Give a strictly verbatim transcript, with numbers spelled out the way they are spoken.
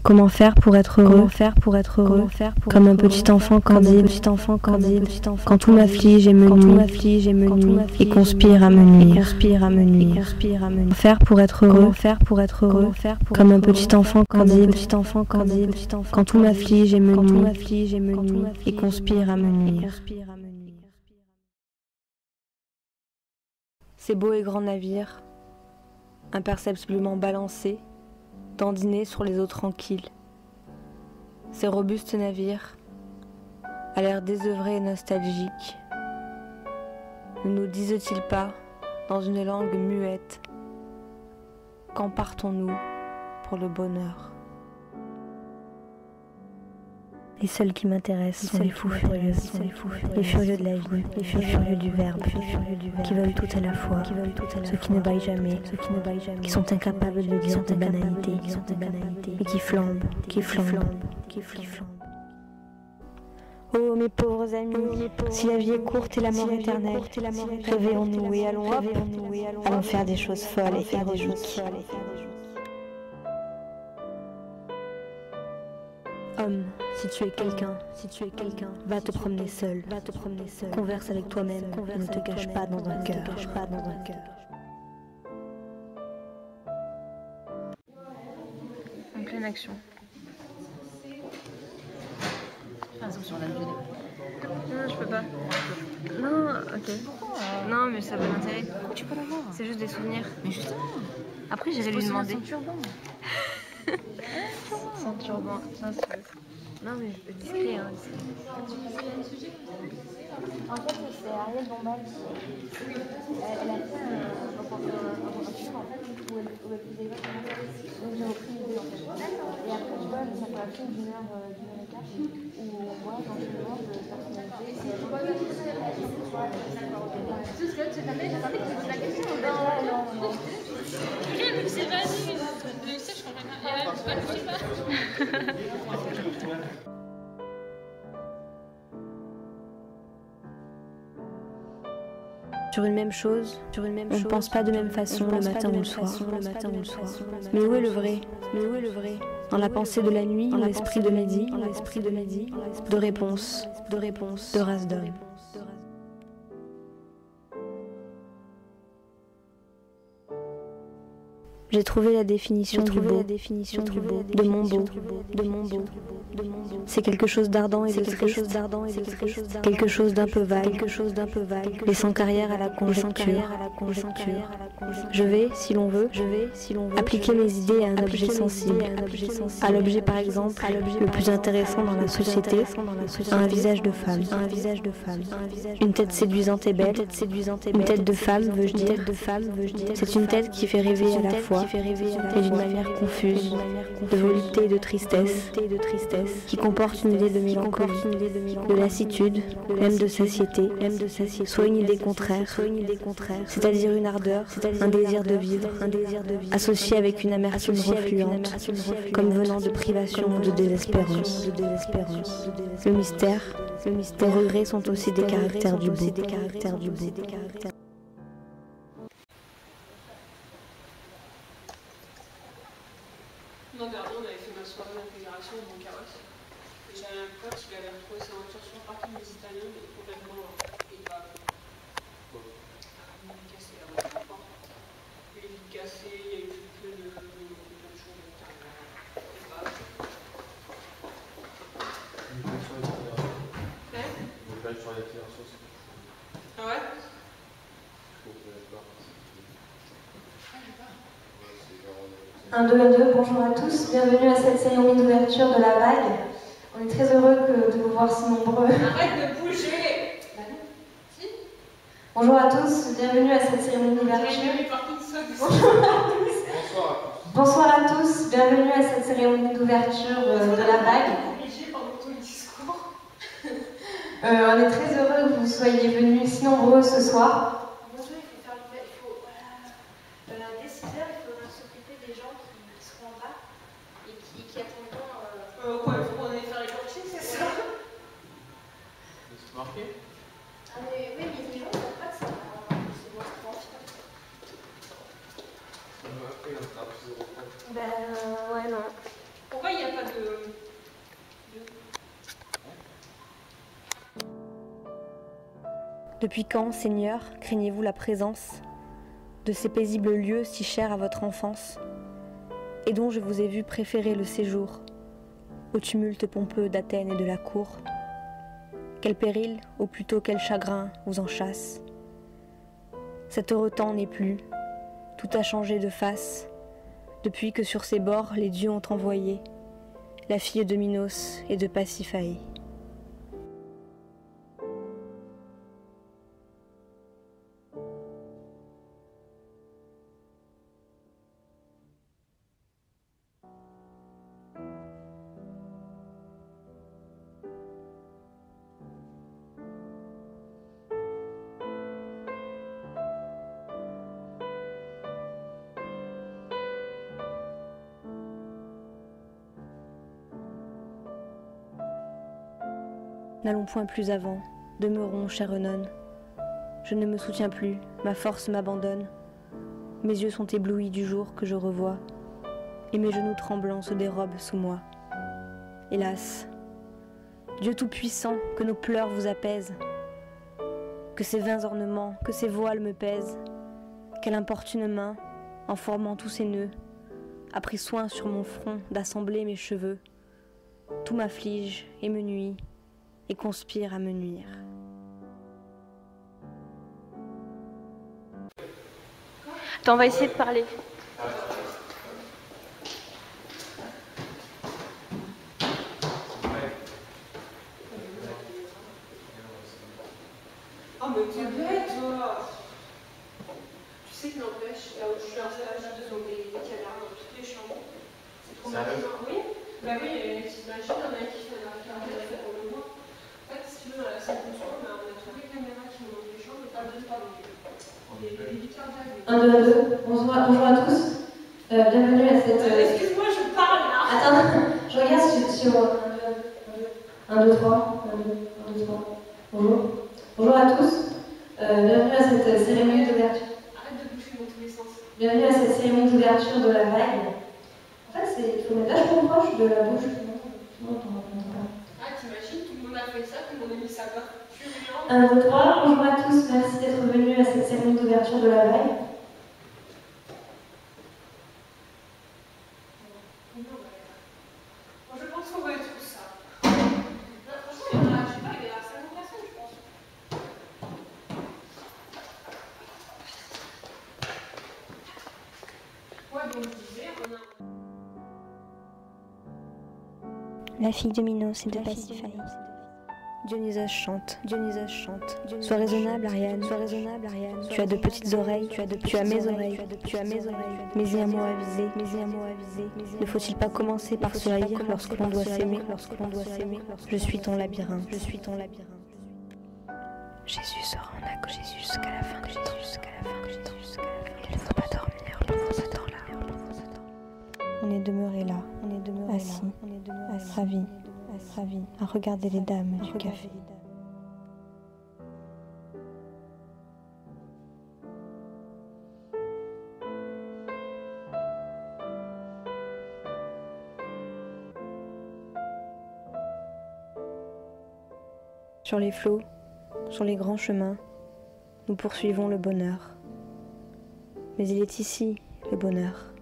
Comment faire pour être heureux? Comment faire pour être heureux? Comme un petit enfant candide, petit enfant candide, quand tout m'afflige et me nuit, et conspire à me nuire, conspire à me nuire. Comment faire pour être heureux? Comment faire pour être heureux? Comme un petit enfant candide, petit enfant candide, quand tout m'afflige et me nuit, et conspire à me nuire. Ces beaux et grands navires, imperceptiblement balancés, dandinés sur les eaux tranquilles. Ces robustes navires, à l'air désœuvré et nostalgique, ne nous disent-ils pas, dans une langue muette, quand partons-nous pour le bonheur? Les seuls qui m'intéressent sont les fous furieux, les furieux de la vie, les furieux du verbe, qui veulent tout à la fois, ceux qui ne baillent jamais, qui sont incapables de dire des banalités, et qui flambent, qui flambent, qui flambent. Oh mes pauvres amis, si la vie est courte et la mort éternelle, réveillons-nous et allons hop, allons faire des choses folles et héroïques. Homme, si tu es quelqu'un, si tu es quelqu'un, va te promener seul, va te promener seul. Converse avec toi-même, et ne te cache pas dans un cœur, pas dans un cœur. En pleine action. Attention, la vidéo. Non, je peux pas. Non, ok. Non, mais ça va l'intérêt. Tu peux l'avoir. C'est juste des souvenirs. Mais justement. Après, j'irai lui demander. Sans turban. Sans turban. Non, non, mais je peux discret. Hein, en fait, c'est Ariel Dombal. Elle a fait un reportage en fait où elle faisait exactement ça. Donc j'ai repris l'idée en fait. Et après, tu vois, ça fait un film d'une heure, d'une heure et quart où on voit dans le monde de personnalité. C'est ce que tu t'avais, j'attendais que tu poses la question. Non, non, non. C'est vas-y. Je sais, je comprends rien. Je sais pas. Sur une même chose, sur une même on ne pense pas de même façon le matin ou le soir. Mais où est le vrai? Mais où est le vrai? Dans la pensée de la nuit, dans l'esprit de midi, dans l'esprit de midi, de réponse, de réponse, de race d'homme. J'ai trouvé la définition du beau, de mon beau, de mon beau. C'est quelque chose d'ardent et de triste, quelque chose d'un peu vague, laissant carrière à la conjoncture. Je vais, si l'on veut, appliquer mes idées à un objet sensible, à l'objet par exemple le plus intéressant dans la société, à un visage de femme, une tête séduisante et belle, une tête de femme, veux-je dire. C'est une tête qui fait rêver à la fois et d'une manière confuse, de volupté et de tristesse, qui comporte une idée de mélancolie, de lassitude, même de satiété, soit une idée contraire, c'est-à-dire une ardeur, un désir de vivre, associé avec une amertume refluente, comme venant de privation ou de désespérance. Le mystère, les regrets sont aussi des caractères du beau. L'an dernier, on avait fait ma soirée d'intégration au Bon Carrosse. Et j'avais un pote qui avait retrouvé sa voiture sur le parking des Italiens, mais complètement égale. Quoi? Il a cassé la voiture. Il est vite cassé, il y a eu plein de choses. Et bah. Une plaque sur l'accélération. Hein? Une plaque sur l'accélération, c'est quelque chose. Ah ouais? Je trouve que la part. un, deux, un, deux, bonjour à tous, bienvenue à cette cérémonie d'ouverture de la vague. On est très heureux que de vous voir si nombreux. Arrête de bouger! Si? Bonjour à tous, bienvenue à cette cérémonie d'ouverture. Bonjour à tous. Bonsoir à tous, bienvenue à cette cérémonie d'ouverture de la vague. Euh, on est très heureux que vous soyez venus si nombreux ce soir. Euh, quoi, il faut qu'on aille faire les coachings, c'est ça? C'est marqué? Ah mais oui, mais les gens ne savent pas que c'est c'est bon, c'est bon. Après, il y a un zéro. Ben euh, ouais, non. Pourquoi il n'y a pas de... Depuis quand, Seigneur, craignez-vous la présence de ces paisibles lieux si chers à votre enfance, et dont je vous ai vu préférer le séjour au tumulte pompeux d'Athènes et de la cour? Quel péril, ou plutôt quel chagrin, vous en chasse? Cet heureux temps n'est plus, tout a changé de face, depuis que sur ces bords les dieux ont envoyé la fille de Minos et de Pasiphae. N'allons point plus avant, demeurons, chère Œnone. Je ne me soutiens plus, ma force m'abandonne. Mes yeux sont éblouis du jour que je revois, et mes genoux tremblants se dérobent sous moi. Hélas, Dieu Tout-Puissant, que nos pleurs vous apaisent, que ces vains ornements, que ces voiles me pèsent, quelle importune main, en formant tous ces nœuds, a pris soin sur mon front d'assembler mes cheveux. Tout m'afflige et me nuit, et conspire à me nuire. Attends, on va essayer de parler. Oh mais t'es bête toi! Tu sais que n'empêche, là où je suis installée, ils ont des caméras dans toutes les chambres. C'est trop mal. Oui? Bah oui, t'imagines, il y en a qui fait la caméra pour le voir. En fait, si tu veux, dans la salle de soins, on a toutes les caméras qui montent les chambres, et pas deux, trois minutes. un, deux, un, deux. Bonjour, bonjour à tous. Euh, bienvenue à cette. Euh, Excuse-moi, je parle là. Attends, je regarde sur. sur... un, deux, trois. un, deux, un, deux, trois. Bonjour. Bonjour à tous. Euh, bienvenue à cette cérémonie d'ouverture. Arrête de bouger dans tous les sens. Bienvenue à cette cérémonie d'ouverture de la vague. En fait, il faut mettre vachement proche de la bouche. Ah, t'imagines, tout le monde a fait ça, tout le monde a mis sa barre. un, deux, trois. Bonjour à tous. Merci d'être venus à cette cérémonie d'ouverture de la vague. Moi, je pense qu'on va être tout ça. Non, franchement, il y en a, je sais pas, il y a cinquante personnes, je pense. Ouais, donc je disais, on a... La fille de Minos et de Pasiphae. Dionysos chante, Dionysos chante. Sois raisonnable, Ariane, sois raisonnable, Ariane. Tu as de petites oreilles, tu as de tu as mes oreilles, tu as mes oreilles. Mais il y a un mot avisé, mais il y a un mot avisé. Ne faut-il pas commencer par se haïr lorsque l'on doit s'aimer, lorsque l'on doit s'aimer? Je suis ton labyrinthe, je suis ton labyrinthe. Jésus sera en acte, Jésus jusqu'à la fin, Jésus jusqu'à la fin, Jésus jusqu'à la fin. Il ne faut pas dormir, le nouveau Satan là, le nouveau Satan. On est demeuré là, on est demeuré assis, on est demeuré ravi, ravi, à regarder les dames du café. Sur les flots, sur les grands chemins, nous poursuivons le bonheur. Mais il est ici, le bonheur.